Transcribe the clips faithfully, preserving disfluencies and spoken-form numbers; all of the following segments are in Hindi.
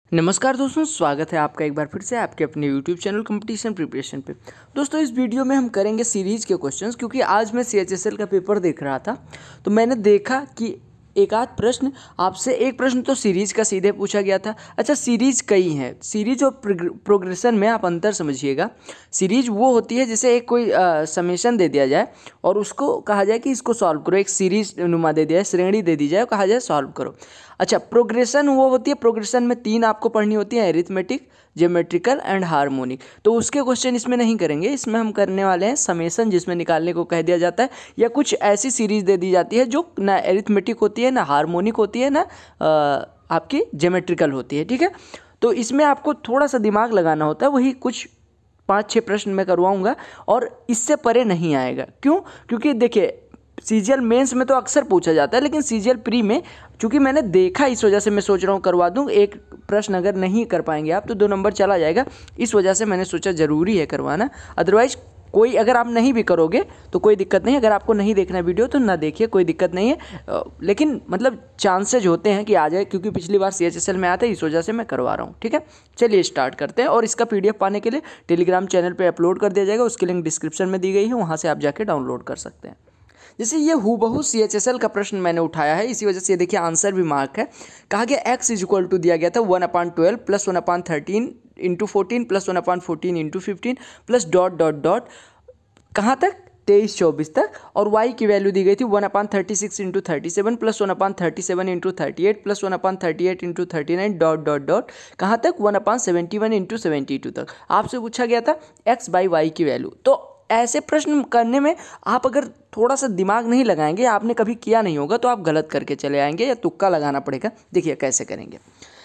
नमस्कार दोस्तों, स्वागत है आपका एक बार फिर से आपके अपने यूट्यूब चैनल कंपटीशन प्रिपरेशन पे। दोस्तों इस वीडियो में हम करेंगे सीरीज के क्वेश्चंस, क्योंकि आज मैं सी एच एस एल का पेपर देख रहा था तो मैंने देखा कि एक आध प्रश्न आपसे, एक प्रश्न तो सीरीज का सीधे पूछा गया था। अच्छा, सीरीज कई हैं। सीरीज और प्रोग्रेशन में आप अंतर समझिएगा। सीरीज वो होती है जिसे एक कोई समेशन दे दिया जाए और उसको कहा जाए कि इसको सॉल्व करो, एक सीरीज नुमा दे दिया, श्रेणी दे दी जाए और कहा जाए सॉल्व करो। अच्छा, प्रोग्रेशन वो होती है, प्रोग्रेशन में तीन आपको पढ़नी होती है, एरिथमेटिक, ज्योमेट्रिकल एंड हार्मोनिक। तो उसके क्वेश्चन इसमें नहीं करेंगे, इसमें हम करने वाले हैं समेशन, जिसमें निकालने को कह दिया जाता है या कुछ ऐसी सीरीज दे दी जाती है जो ना एरिथमेटिक होती है, ना हार्मोनिक होती है, ना आपकी ज्योमेट्रिकल होती है। ठीक है, तो इसमें आपको थोड़ा सा दिमाग लगाना होता है। वही कुछ पाँच छः प्रश्न मैं करवाऊँगा और इससे परे नहीं आएगा। क्यों? क्योंकि देखिए सीजीएल मेंस में तो अक्सर पूछा जाता है, लेकिन सीजीएल प्री में चूंकि मैंने देखा, इस वजह से मैं सोच रहा हूँ करवा दूँ। एक प्रश्न अगर नहीं कर पाएंगे आप तो दो नंबर चला जाएगा, इस वजह से मैंने सोचा ज़रूरी है करवाना। अदरवाइज कोई अगर आप नहीं भी करोगे तो कोई दिक्कत नहीं। अगर आपको नहीं देखना वीडियो तो ना देखिए, कोई दिक्कत नहीं है, लेकिन मतलब चांसेज होते हैं कि आ जाए, क्योंकि पिछली बार सी एच एस एल में आया था, इस वजह से मैं करवा रहा हूँ। ठीक है, चलिए स्टार्ट करते हैं। और इसका पीडीएफ पाने के लिए टेलीग्राम चैनल पर अपलोड कर दिया जाएगा, उसकी लिंक डिस्क्रिप्शन में दी गई है, वहाँ से आप जाके डाउनलोड कर सकते हैं। जैसे ये हूबहू सी एच एस एल का प्रश्न मैंने उठाया है, इसी वजह से ये देखिए आंसर भी मार्क है। कहा गया एक्स इज इक्वल टू दिया गया था one upon twelve plus one upon thirteen into fourteen plus one upon fourteen into fifteen plus dot dot dot कहाँ तक, तेईस चौबीस तक। और y की वैल्यू दी गई थी one upon thirty six into thirty seven plus one upon thirty seven into thirty eight plus one upon thirty eight into thirty nine dot dot dot कहाँ तक, one upon seventy one into seventy two तक। आपसे पूछा गया था x बाई वाई की वैल्यू। तो ऐसे प्रश्न करने में आप अगर थोड़ा सा दिमाग नहीं लगाएंगे, आपने कभी किया नहीं होगा, तो आप गलत करके चले आएंगे या तुक्का लगाना पड़ेगा। देखिए कैसे करेंगे।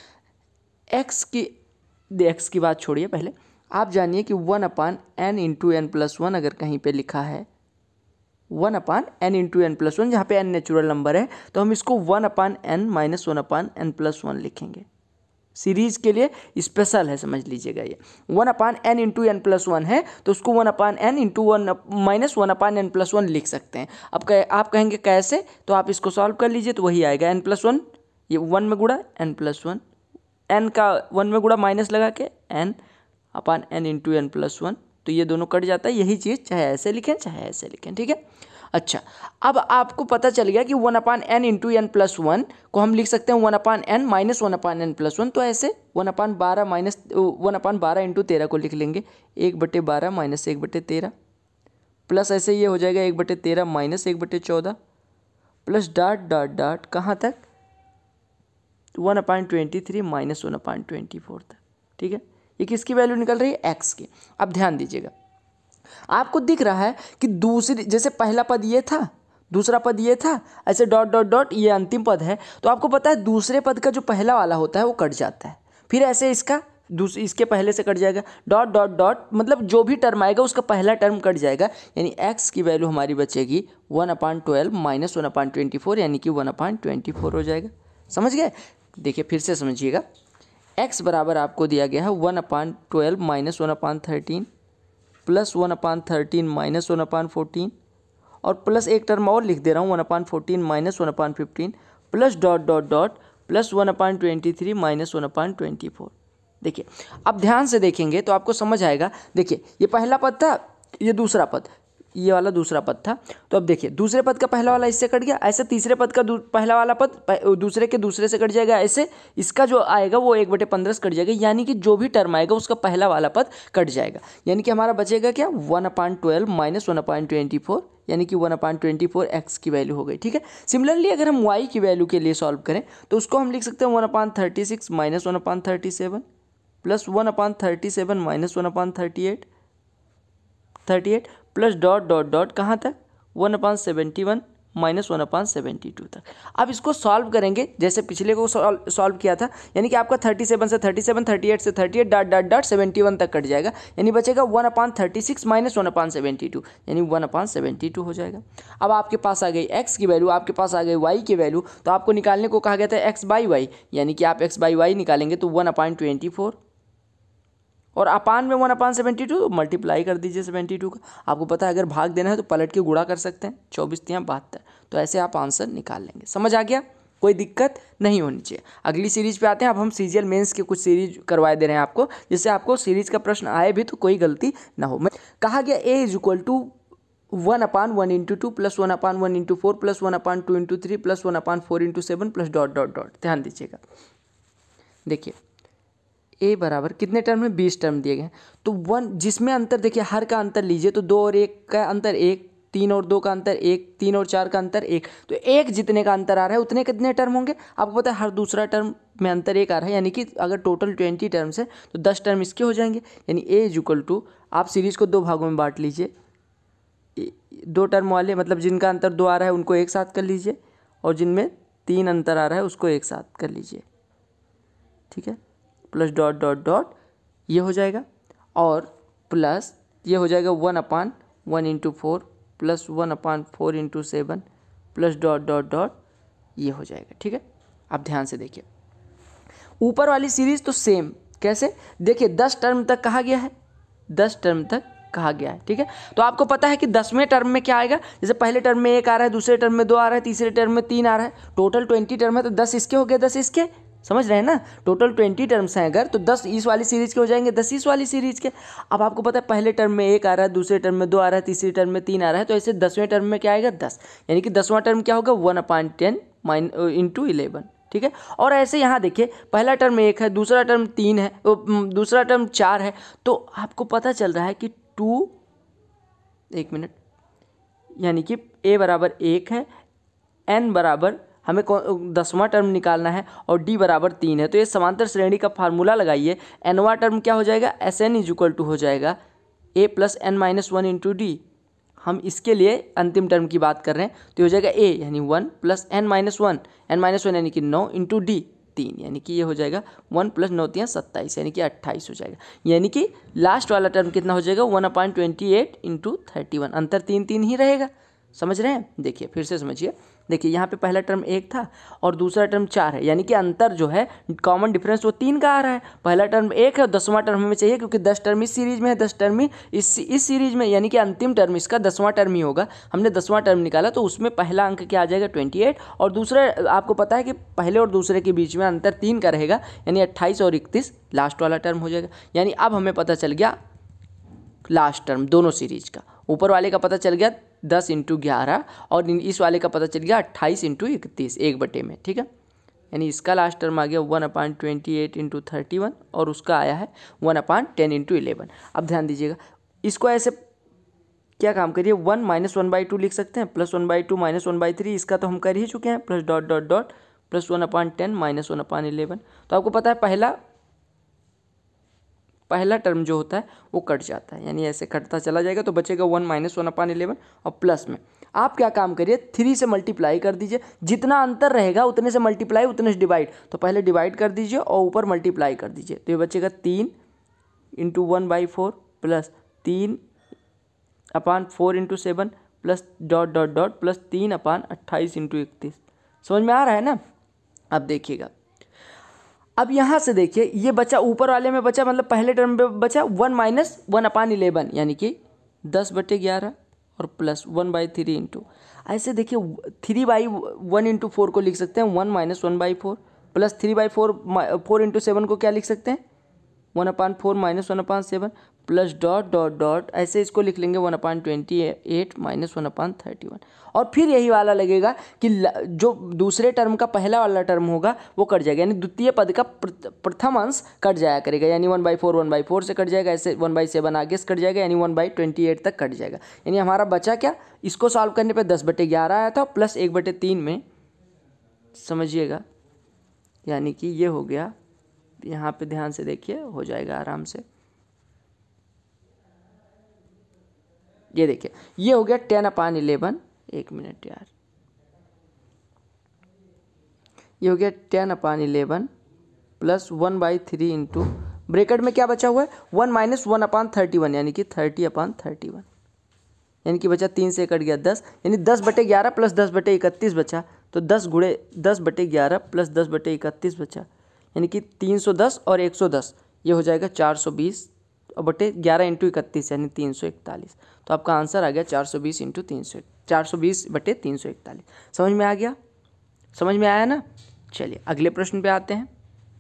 x की x की बात छोड़िए, पहले आप जानिए कि one upon N into N plus one अगर कहीं पे लिखा है, one upon N into N plus one, जहाँ पे एन नेचुरल नंबर है तो हम इसको one upon N minus one upon N plus one लिखेंगे। सीरीज के लिए स्पेशल है, समझ लीजिएगा। ये one upon N into N plus one है तो उसको one upon N into one minus one upon N plus one लिख सकते हैं। अब कह, आप कहेंगे कैसे, तो आप इसको सॉल्व कर लीजिए तो वही आएगा, एन प्लस वन, ये वन में गुड़ा एन प्लस वन, एन का वन में गुड़ा माइनस लगा के N upon N into N plus one, तो ये दोनों कट जाता है। यही चीज़ चाहे ऐसे लिखें चाहे ऐसे लिखें। ठीक है, अच्छा, अब आपको पता चल गया कि one upon N into N plus one को हम लिख सकते हैं one upon N minus one upon N plus one. तो ऐसे वन अपान बारह माइनस वन अपान बारह इंटू तेरह को लिख लेंगे, एक बटे बारह माइनस एक बटे तेरह, प्लस ऐसे ये हो जाएगा एक बटे तेरह माइनस एक बटे चौदह, प्लस डाट डाट डाट कहाँ तक, one upon twenty three minus one upon twenty four तक। ठीक है, ये किसकी वैल्यू निकल रही है, एक्स की। अब ध्यान दीजिएगा, आपको दिख रहा है कि दूसरी, जैसे पहला पद ये था, दूसरा पद ये था, ऐसे डॉट डॉट डॉट ये अंतिम पद है, तो आपको पता है दूसरे पद का जो पहला वाला होता है वो कट जाता है, फिर ऐसे इसका दूसरे इसके पहले से कट जाएगा, डॉट डॉट डॉट, मतलब जो भी टर्म आएगा उसका पहला टर्म कट जाएगा, यानी x की वैल्यू हमारी बचेगी one upon twelve minus one upon twenty four, यानी कि वन अपान ट्वेंटी फोर हो जाएगा। समझ गए? देखिए फिर से समझिएगा, x बराबर आपको दिया गया है one upon twelve minus one upon thirteen plus one upon thirteen minus one upon fourteen, और प्लस एक टर्म और लिख दे रहा हूँ one upon fourteen minus one upon fifteen plus dot dot dot plus one upon twenty three minus one upon twenty four. देखिए अब ध्यान से देखेंगे तो आपको समझ आएगा। देखिए ये पहला पद था, ये दूसरा पद, ये वाला दूसरा पद था। तो अब देखिए दूसरे पद का पहला वाला इससे कट गया, ऐसे तीसरे पद का पहला वाला पद दूसरे के दूसरे से कट जाएगा, ऐसे इसका जो आएगा वो एक बटे पंद्रह से कट जाएगा, यानी कि जो भी टर्म आएगा उसका पहला वाला पद कट जाएगा, यानी कि हमारा बचेगा क्या, one upon twelve minus one upon twenty four, यानी कि one upon twenty four X की वैल्यू हो गई। ठीक है, सिमिलरली अगर हम वाई की वैल्यू के लिए सॉल्व करें तो उसको हम लिख सकते हैं one upon thirty six minus one upon thirty seven plus one upon thirty seven minus one upon thirty eight thirty eight plus dot dot dot कहाँ तक, one upon seventy one minus one upon seventy two तक। अब इसको सॉल्व करेंगे जैसे पिछले को सॉल्व किया था, यानी कि आपका थर्टी सेवन से थर्टी सेवन, थर्टी एट से thirty eight, dot dot dot seventy one तक कट जाएगा, यानी बचेगा one upon thirty six minus one upon seventy two, यानी वन अपान सेवेंटी टू हो जाएगा। अब आपके पास आ गई x की वैल्यू, आपके पास आ गई y की वैल्यू, तो आपको निकालने को कहा गया था x बाई वाई, यानी कि आप x बाई वाई निकालेंगे तो वन अपान ट्वेंटी फोर, और अपान में one upon seventy two multiply कर दीजिए सेवेंटी टू का। आपको पता है अगर भाग देना है तो पलट के गुणा कर सकते हैं, चौबीस तियाँ बहत्तर, तो ऐसे आप आंसर निकाल लेंगे। समझ आ गया? कोई दिक्कत नहीं होनी चाहिए। अगली सीरीज पे आते हैं। अब हम सीजीएल मेंस के कुछ सीरीज करवा दे रहे हैं आपको, जिससे आपको सीरीज का प्रश्न आए भी तो कोई गलती ना हो। कहा गया A is equal to one upon one into two plus one upon one into four plus one upon two into three plus one upon four into seven plus dot dot dot. ध्यान दीजिएगा, देखिए ए बराबर कितने टर्म में, बीस टर्म दिए गए हैं। तो वन जिसमें अंतर देखिए, हर का अंतर लीजिए तो दो और एक का अंतर एक, तीन और दो का अंतर एक, तीन और चार का अंतर एक, तो एक जितने का अंतर आ रहा है उतने कितने टर्म होंगे आपको पता है। हर दूसरा टर्म में अंतर एक आ रहा है, यानी कि अगर टोटल ट्वेंटी टर्म्स है तो दस टर्म इसके हो जाएंगे। यानी ए इज इक्वल टू, आप सीरीज को दो भागों में बांट लीजिए, दो टर्म वाले मतलब जिनका अंतर दो आ रहा है उनको एक साथ कर लीजिए, और जिनमें तीन अंतर आ रहा है उसको एक साथ कर लीजिए, ठीक है। प्लस डॉट डॉट डॉट ये हो जाएगा, और प्लस ये हो जाएगा one upon one into four plus one upon four into seven plus dot dot dot ये हो जाएगा, ठीक है। आप ध्यान से देखिए, ऊपर वाली सीरीज तो सेम, कैसे देखिए दस टर्म तक कहा गया है, दस टर्म तक कहा गया है, ठीक है। तो आपको पता है कि दसवें टर्म में क्या आएगा, जैसे पहले टर्म में एक आ रहा है, दूसरे टर्म में दो आ रहा है, तीसरे टर्म में तीन आ रहा है, टोटल ट्वेंटी टर्म है तो दस इसके हो गए, दस इसके, समझ रहे हैं ना। टोटल ट्वेंटी टर्म्स हैं अगर, तो दस इस वाली सीरीज के हो जाएंगे, दस इस वाली सीरीज के। अब आपको पता है पहले टर्म में एक आ रहा है, दूसरे टर्म में दो आ रहा है, तीसरे टर्म में तीन आ रहा है, तो ऐसे दसवें टर्म में क्या आएगा, दस, यानी कि दसवां टर्म क्या होगा, one upon ten mine into eleven, ठीक है। और ऐसे यहाँ देखिए पहला टर्म एक है, दूसरा टर्म तीन है, दूसरा टर्म चार है, तो आपको पता चल रहा है कि टू, एक मिनट, यानी कि ए बराबर एक है, एन बराबर हमें दसवां टर्म निकालना है, और डी बराबर तीन है। तो ये समांतर श्रेणी का फार्मूला लगाइए, एनवा टर्म क्या हो जाएगा, S N is equal to हो जाएगा A plus N minus one into D. हम इसके लिए अंतिम टर्म की बात कर रहे हैं, तो ये हो जाएगा ए यानी one plus N minus one, N minus one यानी कि नौ इंटू डी तीन, यानी कि ये हो जाएगा वन प्लस नौ तियाँ सत्ताईस, यानी कि अट्ठाईस हो जाएगा। यानी कि लास्ट वाला टर्म कितना हो जाएगा, one upon twenty eight into thirty one, अंतर तीन तीन ही रहेगा, समझ रहे हैं। देखिए फिर से समझिए, देखिए यहाँ पे पहला टर्म एक था और दूसरा टर्म चार है, यानी कि अंतर जो है कॉमन डिफरेंस वो तीन का आ रहा है। पहला टर्म एक है और दसवां टर्म हमें चाहिए, क्योंकि दस टर्म इस सीरीज में है, दस टर्म ही इस इस सीरीज में, यानी कि अंतिम टर्म इसका दसवां टर्म ही होगा। हमने दसवां टर्म निकाला तो उसमें पहला अंक क्या आ जाएगा, ट्वेंटी एट, और दूसरे आपको पता है कि पहले और दूसरे के बीच में अंतर तीन का रहेगा, यानी अट्ठाईस और इकतीस लास्ट वाला टर्म हो जाएगा। यानी अब हमें पता चल गया लास्ट टर्म दोनों सीरीज का, ऊपर वाले का पता चल गया दस इंटू ग्यारह, और इस वाले का पता चल गया अट्ठाईस इंटू इकतीस एक बटे में, ठीक है। यानी इसका लास्ट टर्म आ गया one upon twenty eight into thirty one, और उसका आया है one upon ten into eleven. अब ध्यान दीजिएगा, इसको ऐसे क्या काम करिए, one minus one by two लिख सकते हैं, plus one by two minus one by three, इसका तो हम कर ही चुके हैं, plus dot dot dot plus one upon ten minus one upon eleven. तो आपको पता है पहला पहला टर्म जो होता है वो कट जाता है, यानी ऐसे कटता चला जाएगा, तो बचेगा one minus one upon eleven, और प्लस में आप क्या काम करिए, थ्री से मल्टीप्लाई कर दीजिए, जितना अंतर रहेगा उतने से मल्टीप्लाई उतने से डिवाइड, तो पहले डिवाइड कर दीजिए और ऊपर मल्टीप्लाई कर दीजिए, तो ये बचेगा तीन into one by four plus तीन upon four into seven plus dot dot dot plus तीन अपान अट्ठाईस इंटू इकतीस। समझ में आ रहा है ना। अब देखिएगा, अब यहाँ से देखिए ये बचा, ऊपर वाले में बचा, मतलब पहले टर्म में बचा one minus one upon eleven, यानी कि दस बटे ग्यारह और plus one by three into, ऐसे देखिए three by one into four को लिख सकते हैं one minus one by four, plus three by four four into seven को क्या लिख सकते हैं, one upon four minus one upon seven, plus dot dot dot ऐसे इसको लिख लेंगे one upon twenty eight minus one upon thirty one. और फिर यही वाला लगेगा कि जो दूसरे टर्म का पहला वाला टर्म होगा वो कट जाएगा, यानी द्वितीय पद का प्रथम अंश कट जाया करेगा, यानी one by four one by four से कट जाएगा, ऐसे वन बाई सेवन आगे से कट जाएगा, यानी वन बाई ट्वेंटी एट तक कट जाएगा। यानी हमारा बचा क्या, इसको सॉल्व करने पर दस बटे ग्यारह आया था, प्लस एक बटे तीन में समझिएगा, यानी कि ये हो गया, यहाँ पे ध्यान से देखिए हो जाएगा आराम से, ये देखिए ये हो गया टेन अपान इलेवन, एक मिनट यार, ये हो गया ten upon eleven plus one by three into bracket में क्या बचा हुआ है, one minus one upon thirty one, यानी कि थर्टी अपान थर्टी वन, यानी कि बचा तीन से कट गया दस, यानी दस बटे ग्यारह प्लस दस बटे इकतीस बचा, तो दस गुणे दस बटे ग्यारह प्लस दस बटे इकतीस बचा, यानी कि तीन सौ दस और एक सौ दस, ये हो जाएगा चार सौ बीस और बटे ग्यारह इंटू इकतीस यानी तीन सौ इकतालीस। तो आपका आंसर आ गया चार सौ बीस इंटू तीन सौ चार सौ बीस बटे तीन सौ इकतालीस। समझ में आ गया। समझ में आया ना। चलिए अगले प्रश्न पे आते हैं।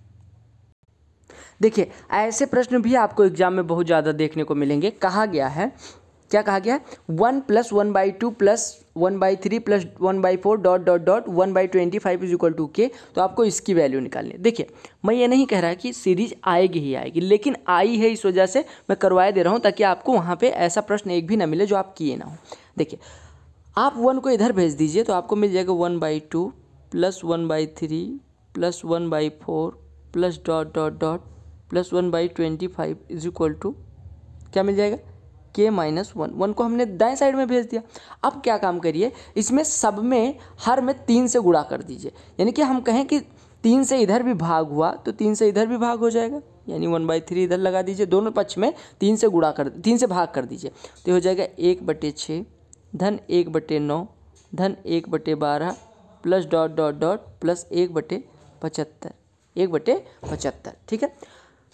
देखिए ऐसे प्रश्न भी आपको एग्जाम में बहुत ज़्यादा देखने को मिलेंगे। कहा गया है, क्या कहा गया है, one plus one by two plus one by three plus one by four dot dot dot one by twenty five is equal to K. तो आपको इसकी वैल्यू निकालनी है। देखिए मैं ये नहीं कह रहा कि सीरीज आएगी ही आएगी, लेकिन आई है इस वजह से मैं करवाए दे रहा हूँ ताकि आपको वहाँ पे ऐसा प्रश्न एक भी ना मिले जो आप किए ना हो। देखिए आप वन को इधर भेज दीजिए तो आपको मिल जाएगा one by two plus one by three plus one by four plus dot dot dot plus one by twenty five is equal to क्या मिल जाएगा, के माइनस वन। वन को हमने दाएं साइड में भेज दिया। अब क्या काम करिए, इसमें सब में हर में तीन से गुणा कर दीजिए। यानी कि हम कहें कि तीन से इधर भी भाग हुआ तो तीन से इधर भी भाग हो जाएगा, यानी वन बाई थ्री इधर लगा दीजिए। दोनों पक्ष में तीन से गुणा कर तीन से भाग कर दीजिए तो हो जाएगा एक बटे छः धन एक बटे नौ धन एक बटे बारह plus dot dot dot plus एक बटे पचहत्तर एक बटे पचहत्तर ठीक है।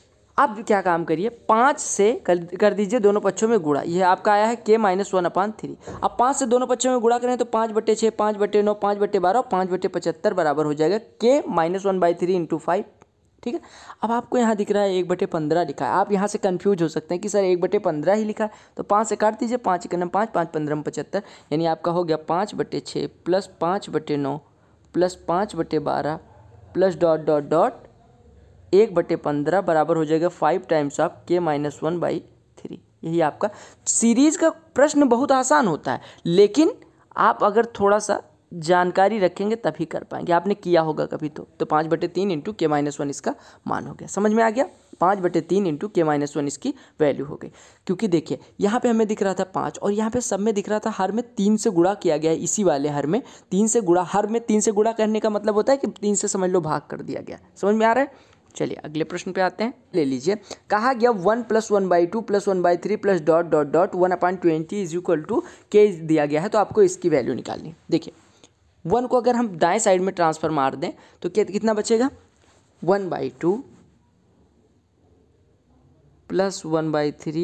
अब क्या काम करिए, पाँच से कर, कर दीजिए दोनों पक्षों में गुणा। यह आपका आया है के माइनस वन अपान थ्री। अब पाँच से दोनों पक्षों में गुणा करें तो पाँच बटे छः पाँच बटे नौ पाँच बटे बारह पाँच बटे पचहत्तर बराबर हो जाएगा K minus one by three into five ठीक है। अब आपको यहाँ दिख रहा है एक बटे पंद्रह लिखा है। आप यहाँ से कन्फ्यूज हो सकते हैं कि सर एक बटे पंद्रह ही लिखा है, तो पाँच से काट दीजिए, पाँच एक नम पाँच पाँच पंद्रह में पचहत्तर, यानी आपका हो गया पाँच बटे छः प्लस पाँच बटे नौ प्लस पाँच बटे बारह प्लस डॉट डॉट डॉट एक बटे पंद्रह बराबर हो जाएगा five times of K minus one by three. यही आपका सीरीज का प्रश्न बहुत आसान होता है, लेकिन आप अगर थोड़ा सा जानकारी रखेंगे तभी कर पाएंगे। आपने किया होगा कभी तो तो पाँच बटे तीन इंटू के माइनस वन इसका मान हो गया। समझ में आ गया, पाँच बटे तीन इंटू के माइनस वन इसकी वैल्यू हो गई। क्योंकि देखिए यहाँ पे हमें दिख रहा था पाँच और यहाँ पे सब में दिख रहा था हर में तीन से गुणा किया गया है। इसी वाले हर में तीन से गुणा, हर में तीन से गुणा करने का मतलब होता है कि तीन से समझ लो भाग कर दिया गया। समझ में आ रहा है। चलिए अगले प्रश्न पे आते हैं। ले लीजिए, कहा गया one plus one by two plus one by three plus dot dot dot one upon twenty is equal to K दिया गया है। तो आपको इसकी वैल्यू निकालनी। देखिए वन को अगर हम दाएं साइड में ट्रांसफर मार दें तो क्या कितना बचेगा, one by two plus one by three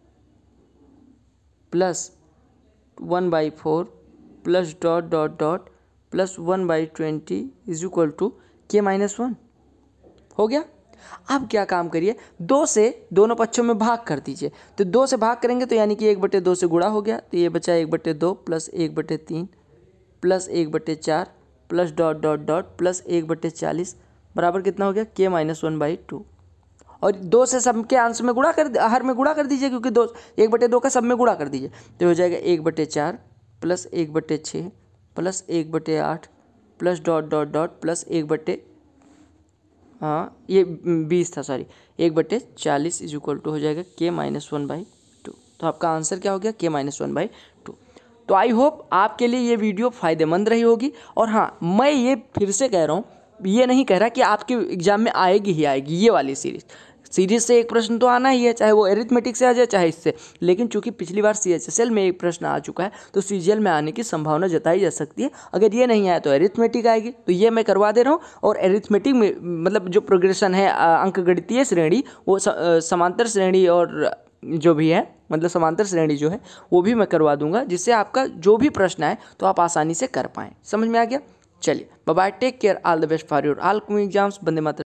plus one by four plus dot dot dot plus one by twenty is equal to K minus one हो गया। अब क्या काम करिए, दो से दोनों पक्षों में भाग कर दीजिए। तो दो से भाग करेंगे तो यानी कि एक बटे दो से गुणा हो गया, तो ये बचा एक बटे दो प्लस एक बटे तीन प्लस एक बटे चार plus dot dot dot plus एक बटे चालीस बराबर कितना हो गया, के माइनस वन बाई टू। और दो से सब के अंश में गुणा कर, हर में गुणा कर दीजिए, क्योंकि दो एक बटे दो का सब में गुणा कर दीजिए तो हो जाएगा एक बटे चार प्लस एक बटे छः प्लस एक बटे आठ plus dot dot dot plus एक बटे हाँ ये बीस था सॉरी एक बटे चालीस इज इक्वल टू हो जाएगा K minus one by to. तो आपका आंसर क्या हो गया, के माइनस वन बाई टू। तो आई होप आपके लिए ये वीडियो फ़ायदेमंद रही होगी। और हाँ मैं ये फिर से कह रहा हूँ, ये नहीं कह रहा कि आपके एग्जाम में आएगी ही आएगी ये वाली सीरीज़। सीरीज से एक प्रश्न तो आना ही है, चाहे वो एरिथमेटिक से आ जाए चाहे इससे। लेकिन चूंकि पिछली बार सी एच एस एल में एक प्रश्न आ चुका है तो सी जी एल में आने की संभावना जताई जा सकती है। अगर ये नहीं आया तो एरिथमेटिक आएगी, तो ये मैं करवा दे रहा हूँ। और एरिथमेटिक में मतलब जो प्रोग्रेशन है अंकगणितीय श्रेणी, वो समांतर श्रेणी और जो भी है मतलब समांतर श्रेणी जो है वो भी मैं करवा दूंगा, जिससे आपका जो भी प्रश्न है तो आप आसानी से कर पाएँ। समझ में आ गया। चलिए bye bye, take care, all the best for your all coming exams. वंदे मातरम।